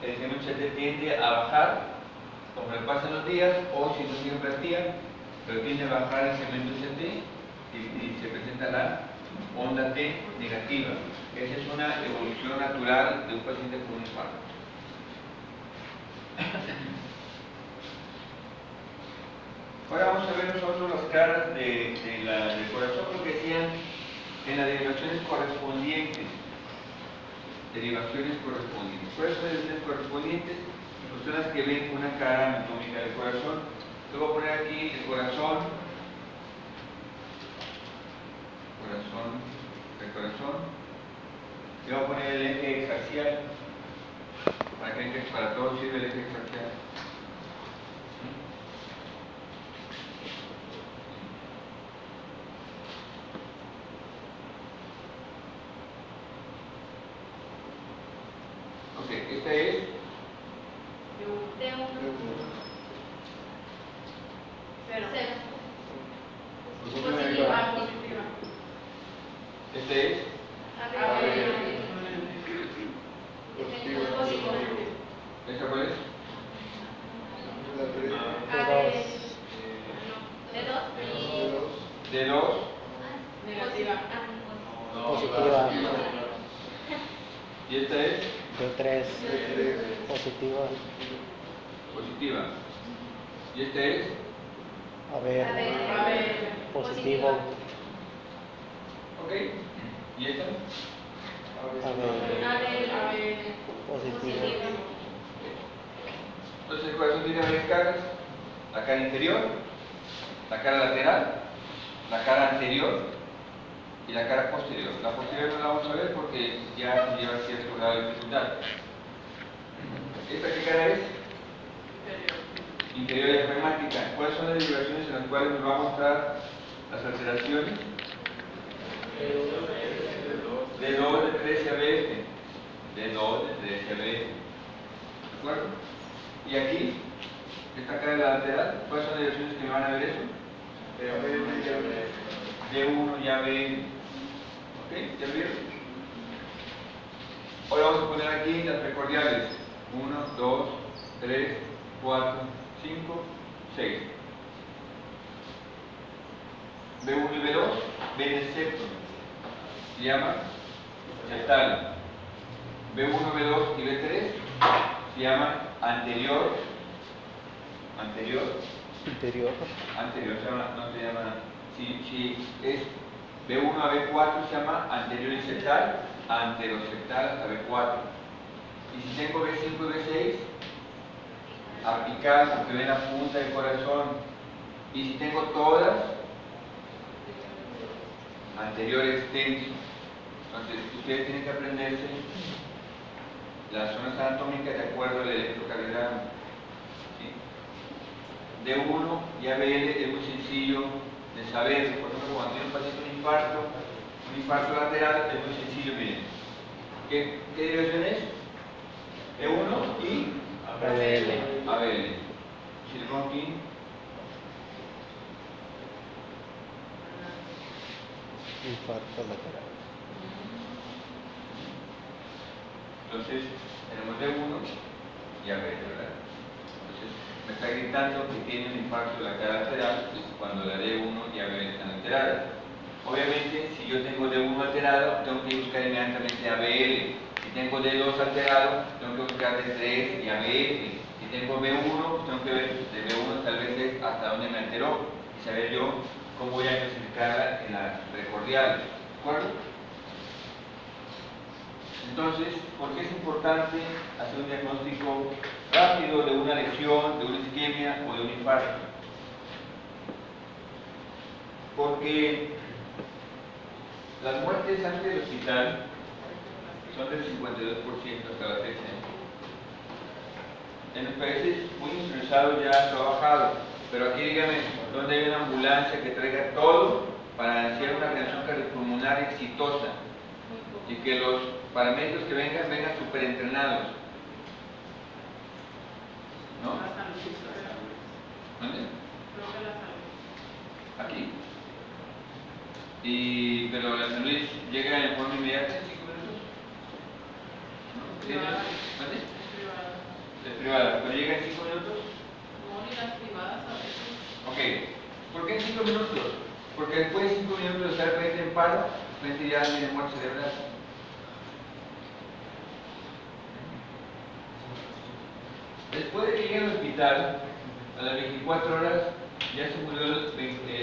el segmento CT tiende a bajar conforme pasan los días, o si no se invertía, pero tiende a bajar el segmento CT y se presenta la onda T negativa. Esa es una evolución natural de un paciente con un infarto. Ahora vamos a ver nosotros las caras del corazón, porque decían en las derivaciones correspondientes. Derivaciones correspondientes. ¿Cuáles son las derivaciones correspondientes? Pues son las que ven una cara anatómica del corazón. Yo voy a poner aquí el corazón, y voy a poner el eje exaxial, para todos sirve el eje exaxial. Ok, esta es este es ¿esta cuál es? D2 Positiva. y esta es D3. Positiva. positiva y esta es A ver. Positivo. ok, y esta A ver. Positivo. entonces el corazón tiene varias caras: la cara inferior, la cara lateral, la cara anterior y la cara posterior. La posterior no la vamos a ver porque ya lleva cierto grado de dificultad. ¿Esta qué cara es? Inferior diafragmática. ¿Cuáles son las derivaciones en las cuales nos va a mostrar las alteraciones? D2, D3 y ABF. D2, D3 y ABF. ¿De acuerdo? Y aquí, esta cara de la lateral, ¿cuáles son las derivaciones que me van a ver eso? D1 y ABN. ¿Ok? ¿Ya vieron? Ahora vamos a poner aquí las precordiales. 1, 2, 3, 4, 5, 6. B1 y B2 ven el septo. Se llama septal. B1, B2 y B3 se llama anterior. Interior. No se llama. Si es B1 a B4 se llama anterior y septal, anteroseptal hasta B4. Y si tengo B5 y B6, apical, porque ven la punta del corazón. Y si tengo todas, anterior extenso. Entonces, ustedes tienen que aprenderse las zonas anatómicas de acuerdo al electrocardiograma. ¿Sí? D1 y ABL es muy sencillo de saber. Por ejemplo, cuando tiene un paciente un infarto lateral, es muy sencillo, miren. ¿Qué derivación es? D1 y ABL. Si le pongo aquí, Infarto lateral. entonces tenemos D1 y ABL, ¿verdad? Entonces me está gritando que tiene un infarto de la cara lateral cuando la D1 y ABL están alteradas. Obviamente, si yo tengo D1 alterado, tengo que buscar inmediatamente ABL. Si tengo D2 alterado, tengo que buscar D3 y ABF. Si tengo B1, tengo que ver de B1 tal vez es hasta dónde me alteró y saber yo cómo voy a clasificarla en las precordiales. ¿De acuerdo? Entonces, ¿por qué es importante hacer un diagnóstico rápido de una lesión, de una isquemia o de un infarto? Porque las muertes antes del hospital son del 52% hasta la fecha. En los países muy industrializados ya ha bajado, pero aquí dígame, ¿dónde hay una ambulancia que traiga todo para iniciar una reacción cardiopulmonar exitosa? Y que los paramédicos que vengan súper entrenados. ¿No? ¿Dónde? Aquí. Pero la San Luis llega en forma inmediata en 5 minutos. ¿No? ¿Dónde? Las privadas, ¿pero llegan en 5 minutos? No, ni las privadas a veces. Ok. ¿Por qué en 5 minutos? Porque después de 5 minutos de estar el paciente en paro, el paciente ya tiene muerte cerebral. Después de que llegue al hospital, a las 24 horas ya se murió el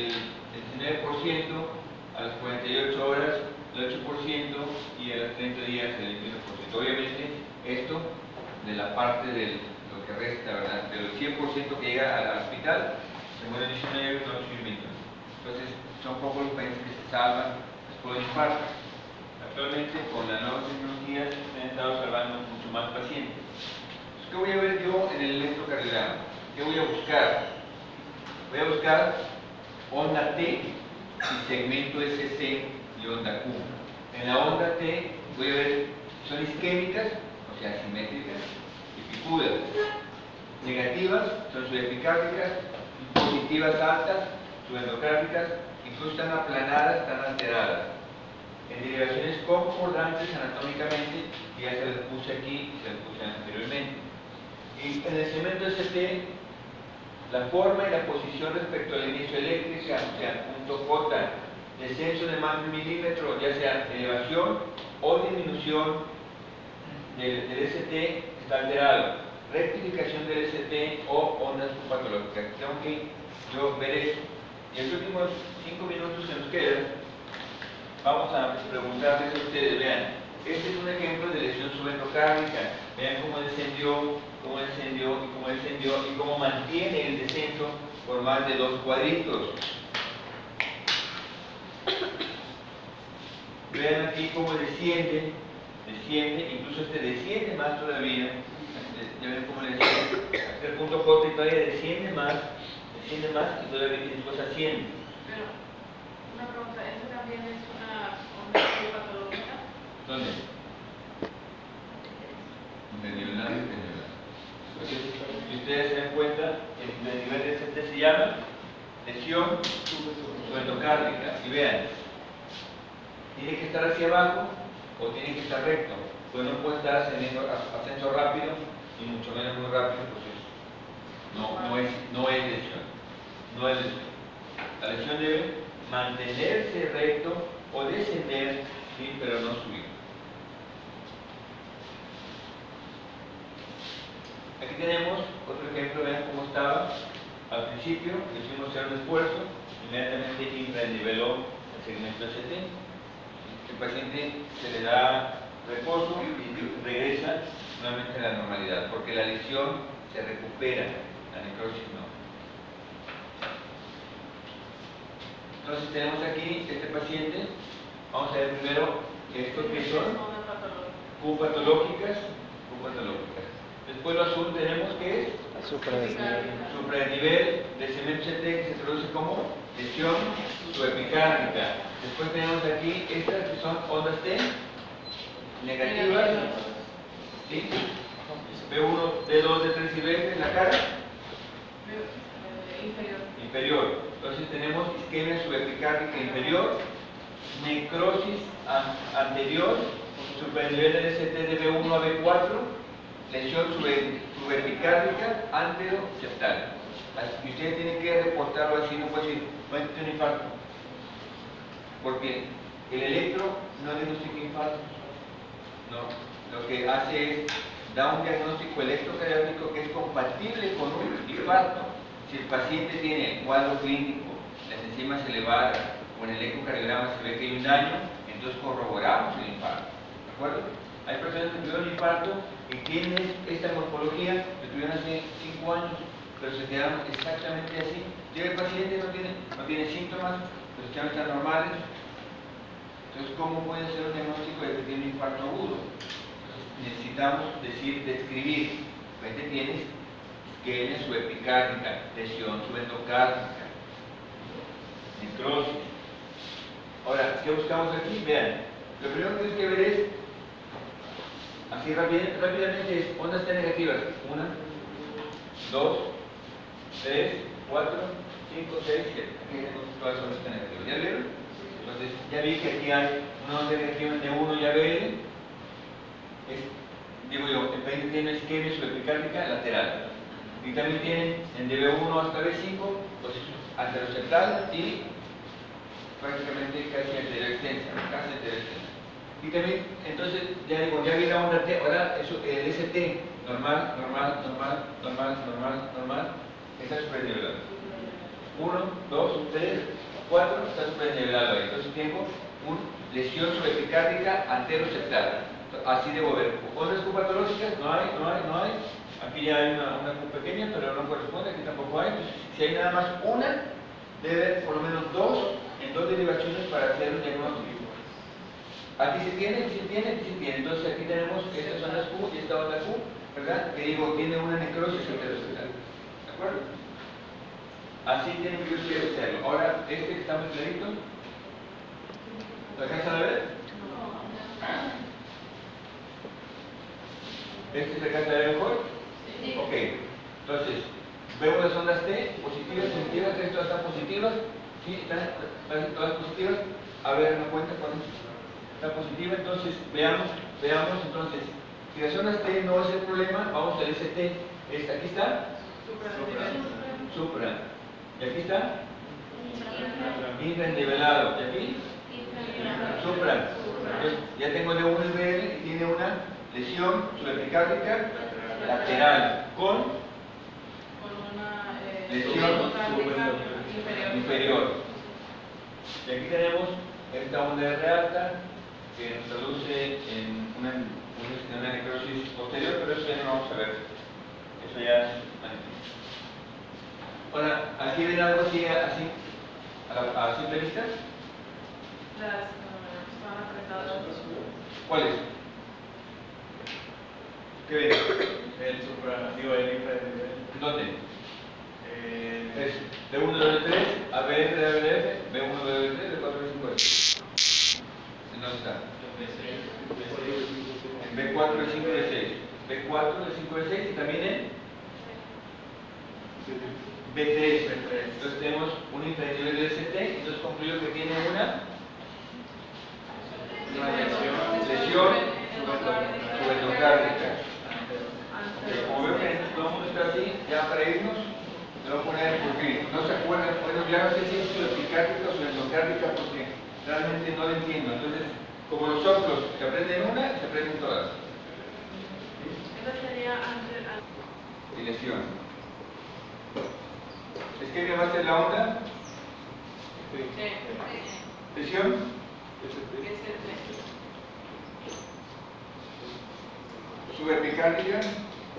19%, a las 48 horas el 8% y a los 30 días el 21%. Obviamente, esto de la parte de lo que resta, ¿verdad? De los 100% que llega al hospital, se mueren 19, 8 y 20. Entonces, son pocos los pacientes que se salvan después del infarto. Actualmente, con la nueva tecnología, se han estado salvando mucho más pacientes. ¿Qué voy a ver yo en el electrocardiograma? ¿Qué voy a buscar? Voy a buscar onda T y segmento SC y onda Q. En la onda T voy a ver si son isquémicas, o sea, simétricas, y picudas. Negativas son subepicárdicas, positivas altas, subendocárdicas, incluso están aplanadas, están alteradas. En derivaciones concordantes anatómicamente, que ya se les puse aquí y se les puse anteriormente. Y en el segmento ST, la forma y la posición respecto a la inicio eléctrica, o sea, punto J, descenso de más de 1 milímetro, ya sea elevación o disminución del ST, está alterado. Rectificación del ST o ondas subpatológicas. Tengo que yo ver eso. Y en los últimos 5 minutos que nos quedan, vamos a preguntarles a ustedes, vean, este es un ejemplo de lesión subendocárdica. Vean cómo descendió y cómo mantiene el descenso por más de 2 cuadritos. Vean aquí cómo desciende, incluso este desciende más todavía. Ya ven cómo le desciende. Hasta el punto J y todavía desciende más y todavía después asciende. Pero, una pregunta, ¿eso también es una onda patológica? ¿Dónde? Mediolar y pendular. Entonces, si ustedes se dan cuenta, el nivel de ST se llama lesión subendocárdica. Y vean, tiene que estar hacia abajo o tiene que estar recto. Pues no puede estar ascenso rápido y mucho menos muy rápido, pues no es lesión. No es lesión. La lesión debe mantenerse recto o descender, sí, pero no subir. Aquí tenemos otro ejemplo, vean cómo estaba. Al principio le hicimos hacer un esfuerzo, inmediatamente infraniveló el segmento ST. El paciente se le da reposo y regresa nuevamente a la normalidad, porque la lesión se recupera, la necrosis no. Entonces tenemos aquí este paciente. Vamos a ver primero estos que son Q patológicas. Después lo azul tenemos que es supradnivel de segmento ST, que se traduce como lesión subepicárdica. Después tenemos aquí estas que son ondas T negativas, ¿sí? B1, D2, D3 y B en la cara inferior. Entonces tenemos isquemia subepicárdica inferior, necrosis anterior, supradnivel del ST de B1 a B4, lesión subepicárdica anteroseptal. Y ustedes tienen que reportarlo así, no puede decir, bueno, tiene un infarto. Porque el electro no diagnostica infartos. No, lo que hace es da un diagnóstico electrocardiográfico que es compatible con un infarto. Si el paciente tiene cuadro clínico, las enzimas elevadas, o en el ecocardiograma se ve que hay un daño, entonces corroboramos el infarto. ¿De acuerdo? Hay personas que tuvieron un infarto y tienen esta morfología, que tuvieron hace 5 años, pero se quedaron exactamente así. Llega el paciente, no tiene síntomas, los exámenes están normales. Entonces, ¿cómo puede ser un diagnóstico de que tiene un infarto agudo? Entonces, necesitamos describir. Pues tienes isquemia subepicárdica, lesión subendocárdica, necrosis. Ahora, ¿qué buscamos aquí? Vean, lo primero que tienes que ver es, así rápidamente, es ondas T negativas. 1, 2, 3, 4, 5, 6, 7. Aquí tenemos todas las ondas T negativas. ¿Ya vieron? Entonces, ya vi que aquí hay una onda negativa de 1 y ABL. Es digo yo, el paciente tiene una isquemia subepicárdica lateral. Y también tiene en DB1 hasta B5, pues anteroseptal y prácticamente casi anterior extensa, casi anterior extensa. Y también, entonces, ya digo, ya vi la onda T, ahora eso, el ST, normal, normal, normal, normal, normal, normal, está supernivelado. 1, 2, 3, 4, está supernivelado ahí. Entonces tengo una lesión subepicárdica anteroseptal. Así debo ver. ¿Otras Q patológicas? No hay, no hay, no hay. Aquí ya hay una Q pequeña, pero no corresponde, aquí tampoco hay. Entonces, si hay nada más una, debe haber por lo menos dos, en dos derivaciones para hacer un diagnóstico. Aquí se tiene, aquí se tiene, aquí se tiene. Entonces aquí tenemos estas son las Q y esta otra Q, ¿verdad? Que digo, tiene una necrosis anteroseptal. ¿De acuerdo? Así tienen que ustedes hacerlo. Ahora, este que está muy clarito, ¿lo alcanzan a ver? ¿Este se alcanza a ver mejor? Sí. Ok. Entonces, vemos las ondas T, positivas, negativas, todas están positivas. ¿Sí? ¿Están todas positivas? A ver, ¿me cuenta cuál es? Está positiva, entonces, veamos, entonces, si las ondas T no es el problema, vamos al ST. Aquí está. Supra. ¿Y aquí está? Infranivelado. ¿Y aquí? Supra. Entonces, ya tengo de un nivel y tiene una lesión subepicárdica lateral con una lesión inferior. Y aquí tenemos esta onda R alta que nos traduce en una necrosis posterior, pero eso ya no lo vamos a ver. Eso ya es magnífico. Ahora, ¿aquí ven algo así a simple vista? Las van apretadas. ¿Cuáles? ¿Qué ven? El supra, digo, el infranivel. ¿Dónde? Es B1, B3, ABF, ABF, B1, B3, B4, B5, ¿en dónde está? En B4, B5, B6. B4, B5, B6 y también en B3. Entonces tenemos un infranivel del ST, entonces concluyo que tiene una lesión subendocárdica. Como veo que todo el mundo está así, ya para irnos, le voy a poner porque no se acuerdan, bueno, ya no sé si es subepicárdica o subendocárdica porque realmente no lo entiendo. Entonces, como los otros, se aprenden una, se aprenden todas. Esta sería Y lesión. ¿Es que me va a hacer la onda? ¿Lesión? Subepicárdica.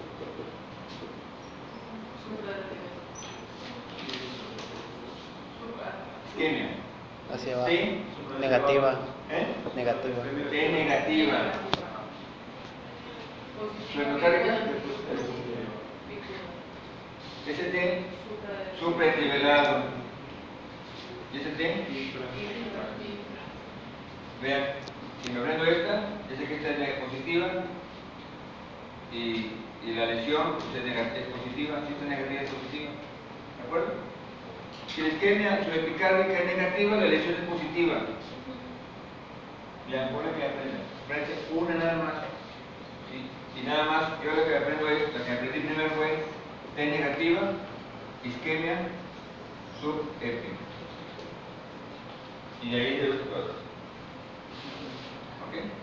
Isquemia. Hacia abajo. Sí. Negativa. ¿Eh? Negativa. T negativa. Subendocárdica. ST supraennivelado. ¿Y ST? Vean, si me aprendo esta, ya sé que esta es positiva y la lesión pues, es positiva, si esta es negativa es positiva. ¿De acuerdo? Si la isquemia subepicárdica es negativa, la lesión es positiva. Ya, por la que aprenden. Aprendes una nada más. ¿Sí? Y nada más, yo lo que aprendo es, la que aprendí primero fue T negativa, isquemia subépicárdica. Y de ahí de los cosas. ¿Ok?